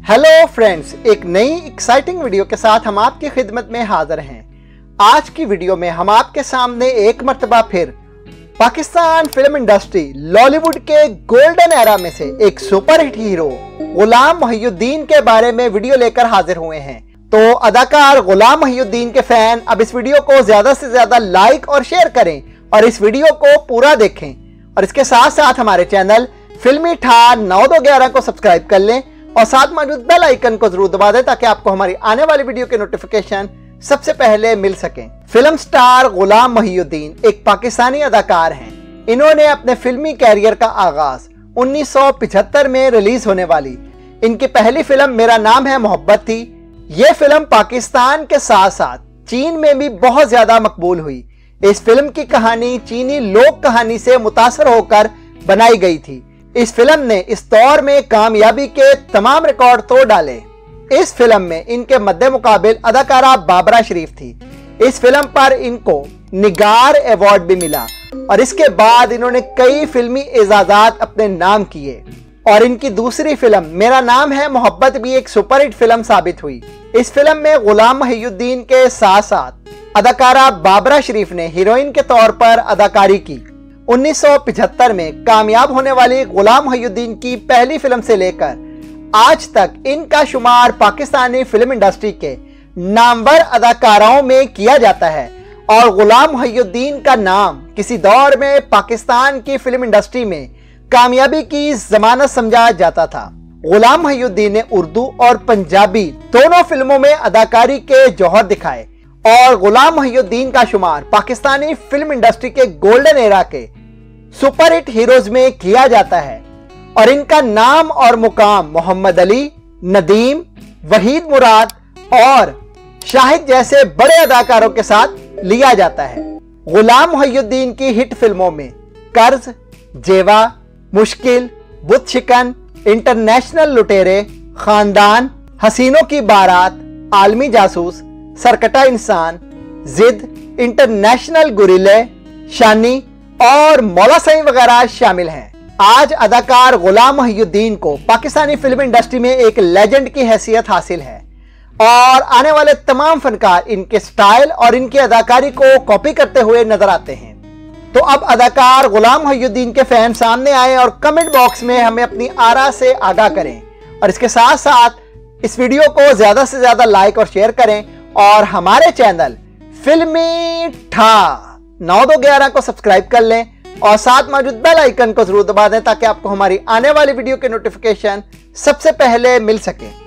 Hello friends, एक नई exciting video के साथ हम आपकी खिदमत में हाजिर हैं। आज की वीडियो में हम आपके सामने एक मर्तबा फिर पाकिस्तान फिल्म इंडस्ट्री लॉलीवुड के गोल्डन एरा में से एक सुपरहिट हीरो गुलाम मोहिउद्दीन के बारे में वीडियो लेकर हाजिर हुए हैं। तो अदाकार गुलाम मोहिउद्दीन के फैन अब इस वीडियो को ज्यादा से ज्यादा लाइक और शेयर करें और इस वीडियो को पूरा देखें और इसके साथ साथ हमारे चैनल फिल्मी ठा 9211 को सब्सक्राइब कर लें और साथ मौजूद बेल आइकन को जरूर दबा दें ताकि आपको हमारी आने वाली वीडियो के नोटिफिकेशन सबसे पहले मिल सकें। फिल्म स्टार गुलाम मोहिउद्दीन एक पाकिस्तानी अदाकार हैं। इन्होंने अपने फिल्मी कैरियर का आगाज 1975 में रिलीज होने वाली इनकी पहली फिल्म मेरा नाम है मोहब्बत थी। यह फिल्म पाकिस्तान के साथ साथ चीन में भी बहुत ज्यादा मकबूल हुई। इस फिल्म की कहानी चीनी लोक कहानी से मुतासर होकर बनाई गई थी। इस फिल्म ने इस दौर में कामयाबी के तमाम रिकॉर्ड तोड़ डाले। इस फिल्म में इनके मद्दे मुकाबिल अदाकारा बाबरा शरीफ थी। इस फिल्म पर इनको निगार अवार्ड भी मिला और इसके बाद इन्होंने कई फिल्मी एजाजात अपने नाम किए और इनकी दूसरी फिल्म मेरा नाम है मोहब्बत भी एक सुपरहिट फिल्म साबित हुई। इस फिल्म में गुलाम मोहिउद्दीन के साथ साथ अदाकारा बाबरा शरीफ ने हीरोइन के तौर पर अदाकारी की। 1975 में कामयाब होने वाली गुलाम मोहिउद्दीन की पहली फिल्म से लेकर आज तक इनका शुमार पाकिस्तानी फिल्म इंडस्ट्री के नामवर अदाकारों में किया जाता है और गुलाम मोहिउद्दीन का नाम किसी दौर में पाकिस्तान की फिल्म इंडस्ट्री में कामयाबी की जमानत समझा जाता था। गुलाम मोहिउद्दीन ने उर्दू और पंजाबी दोनों फिल्मों में अदाकारी के जौहर दिखाए और गुलाम मोहिउद्दीन का शुमार पाकिस्तानी फिल्म इंडस्ट्री के गोल्डन एरा के सुपरहिट हीरोज में किया जाता है और इनका नाम और मुकाम मोहम्मद अली, नदीम, वहीद मुराद और शाहिद जैसे बड़े अदाकारों के साथ लिया जाता है। गुलाम मोहिउद्दीन की हिट फिल्मों में कर्ज, जेवा, मुश्किल, बुत शिकन, इंटरनेशनल लुटेरे, खानदान, हसीनों की बारात, आलमी जासूस, सरकटा इंसान, जिद, इंटरनेशनल गुरिल्ले, शानी और मौला सई वगैरह शामिल हैं। आज अदाकार गुलाम मोहिउद्दीन को पाकिस्तानी फिल्म इंडस्ट्री में एक लेजेंड की हैसियत हासिल है और आने वाले तमाम फनकार इनके स्टाइल और इनकी अदाकारी को कॉपी करते हुए नजर आते हैं। तो अब अदाकार गुलाम मोहिउद्दीन के फैन सामने आए और कमेंट बॉक्स में हमें अपनी आरा से आगाह करें और इसके साथ साथ इस वीडियो को ज्यादा से ज्यादा लाइक और शेयर करें और हमारे चैनल फिल्मी ठा 9211 को सब्सक्राइब कर लें और साथ मौजूद बेल आइकन को जरूर दबा दें ताकि आपको हमारी आने वाली वीडियो के नोटिफिकेशन सबसे पहले मिल सके।